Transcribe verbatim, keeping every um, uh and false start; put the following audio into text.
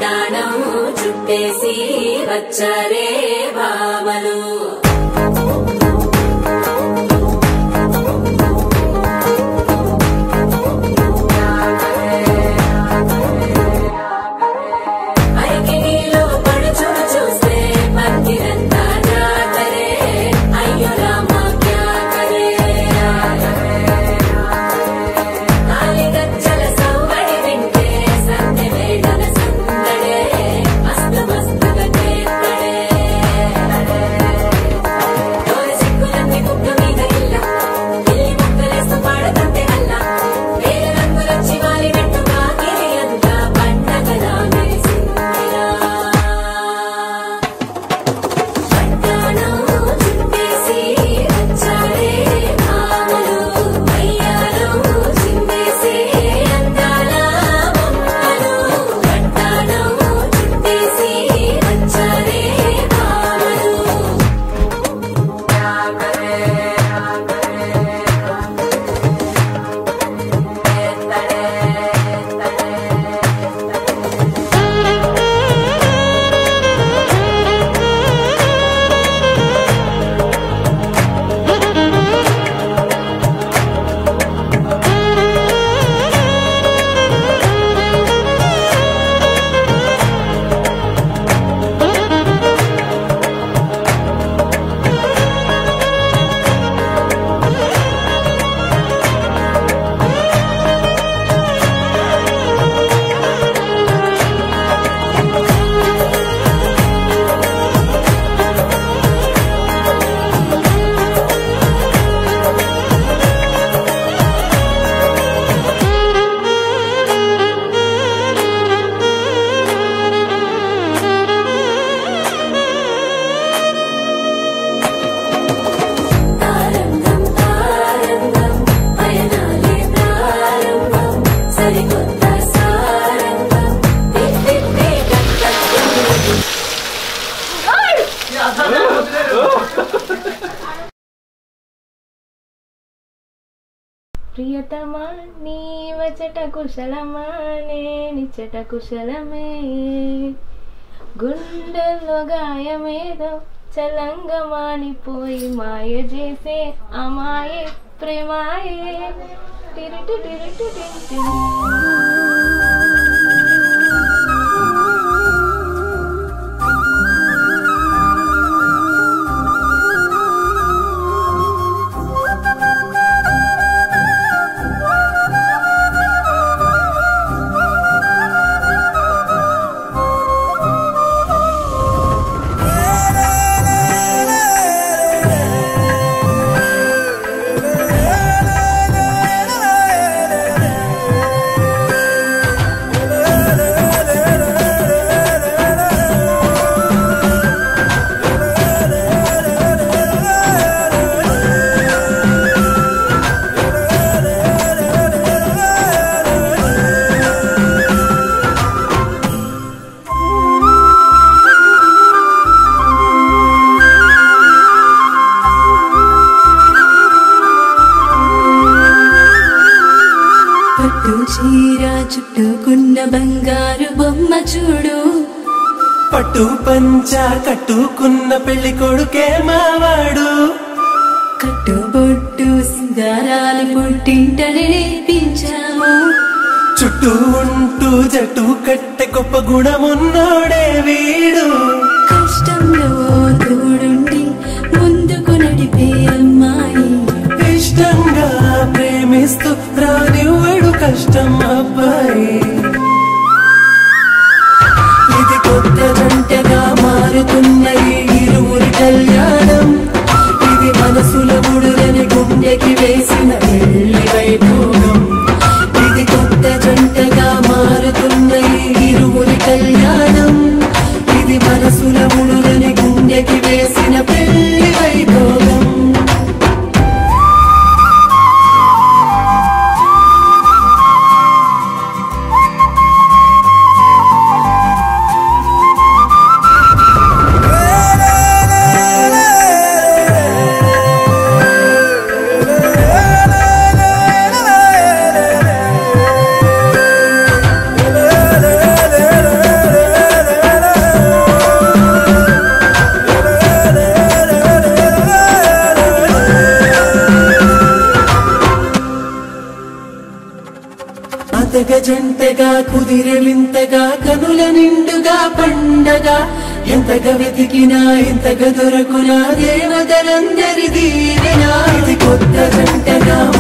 వడ్డాణం చుట్టేసి వచ్చారే భామలు ప్రియతమా నీ వచట కుశలమా నేనిచట కుశలమే గుండెల్లో గాయమేదో చలంగా మానిపోయి మాయ చేసే అమాయే ప్రేమాయే టిరిటి టిరిటి టిరిటి చుట్టుకున్న బంగారు బొమ్మ చూడు పట్టు పంచా కట్టుకున్న పెళ్లి కొడుకే మావాడు కట్టుబొట్టు సింగారాలు పుట్టింటనే నేర్పించాము చుట్టూ ఉంటూ జట్టు కట్టె గొప్ప గుణమున్నోడే వీడు కష్టంలో తోడుండి ముందుకు నడిపే అమ్మాయి ఇష్టంగా ప్రేమిస్తూ రానివ్వడు కష్టం అబ్బాయి ఇది కొత్త జంటగా మారుతున్న ఈ ఇరువురి కళ్యాణం ఇది మనసుల ముడులని గుండెకి వేసిన పెళ్లి వైభోగం ఇది కొత్త జంటగా మారుతున్న ఈ ఇరువురి కళ్యాణం ఇది మనసుల ముడులని గుండెకి వేసిన పెళ్లి వైభోగం కొత్తగా జంటగా కుదిరే వింతగా కనుల నిండుగా పండగా ఎంతగా వెతికినా ఎంతగా దొరకునా దేవతలందరి దీవెనా ఇది కొత్త జంటగా